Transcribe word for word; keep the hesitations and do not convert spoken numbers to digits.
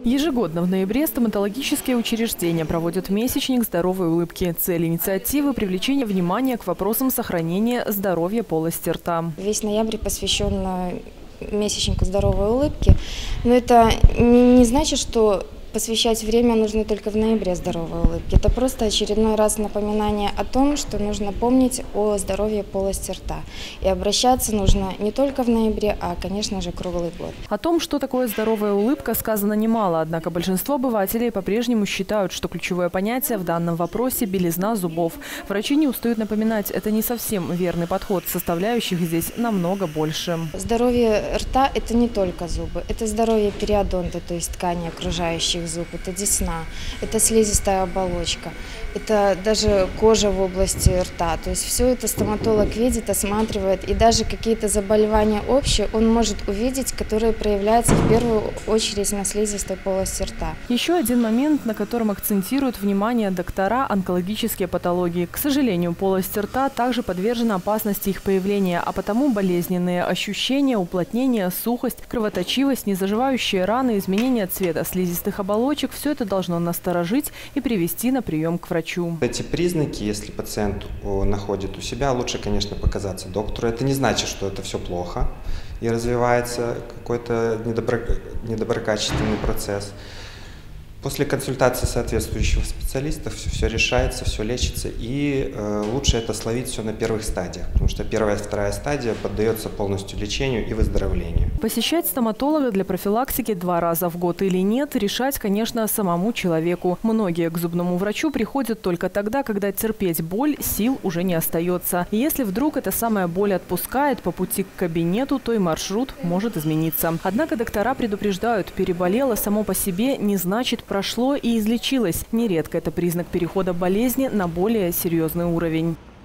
Ежегодно в ноябре стоматологические учреждения проводят месячник здоровой улыбки. Цель инициативы – привлечение внимания к вопросам сохранения здоровья полости рта. Весь ноябрь посвящен месячнику здоровой улыбки, но это не значит, что посвящать время нужно только в ноябре здоровой улыбки. Это просто очередной раз напоминание о том, что нужно помнить о здоровье полости рта. И обращаться нужно не только в ноябре, а, конечно же, круглый год. О том, что такое здоровая улыбка, сказано немало. Однако большинство обывателей по-прежнему считают, что ключевое понятие в данном вопросе – белизна зубов. Врачи не устают напоминать, это не совсем верный подход. Составляющих здесь намного больше. Здоровье рта – это не только зубы. Это здоровье периодонта, то есть ткани окружающих зуб, это десна, это слизистая оболочка, это даже кожа в области рта. То есть все это стоматолог видит, осматривает, и даже какие-то заболевания общие он может увидеть, которые проявляются в первую очередь на слизистой полости рта. Еще один момент, на котором акцентируют внимание доктора – онкологические патологии. К сожалению, полость рта также подвержена опасности их появления, а потому болезненные ощущения, уплотнение, сухость, кровоточивость, незаживающие раны, изменение цвета слизистых оболочек – все это должно насторожить и привести на прием к врачу. Эти признаки, если пациент находит у себя, лучше, конечно, показаться доктору. Это не значит, что это все плохо и развивается какой-то недобро... недоброкачественный процесс. После консультации соответствующих специалистов все, все решается, все лечится, и э, лучше это словить все на первых стадиях, потому что первая и вторая стадия поддается полностью лечению и выздоровлению. Посещать стоматолога для профилактики два раза в год или нет, решать, конечно, самому человеку. Многие к зубному врачу приходят только тогда, когда терпеть боль, сил уже не остается. И если вдруг эта самая боль отпускает по пути к кабинету, то и маршрут может измениться. Однако доктора предупреждают, переболело само по себе не значит прошло и излечилось. Нередко это признак перехода болезни на более серьезный уровень.